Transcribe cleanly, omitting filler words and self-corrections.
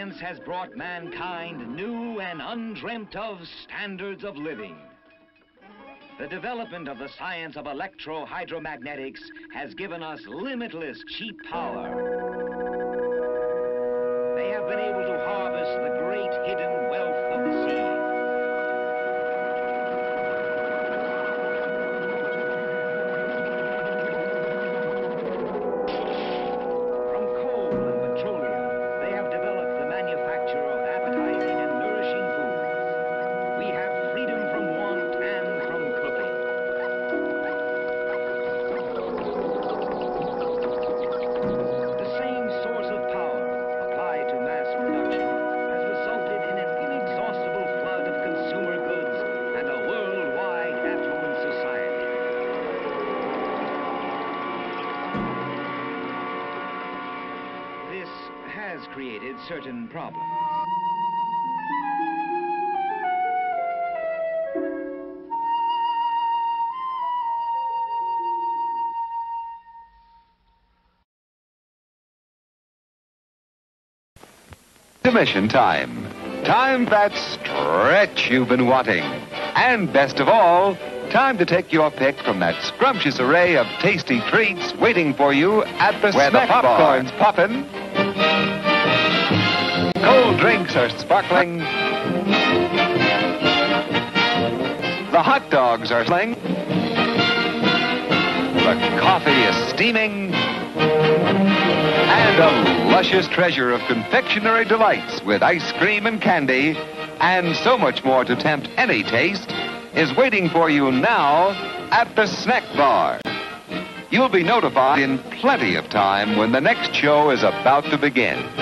Science has brought mankind new and undreamt of standards of living. The development of the science of electro-hydromagnetics has given us limitless cheap power. They have been able to harvest the great hidden wealth of the sea. From coal and petroleum, they have developed the manufacture of appetizing and nourishing foods. We have freedom from want and from cooking. The same source of power applied to mass production has resulted in an inexhaustible flood of consumer goods and a worldwide affluent society. This has created certain problems. Intermission time. Time that stretch you've been wanting. And best of all, time to take your pick from that scrumptious array of tasty treats waiting for you at the Where the snack bar. popcorn's poppin'. Cold drinks are sparkling. The hot dogs are sling. The coffee is steaming. And a luscious treasure of confectionery delights with ice cream and candy and so much more to tempt any taste is waiting for you now at the snack bar. You'll be notified in plenty of time when the next show is about to begin.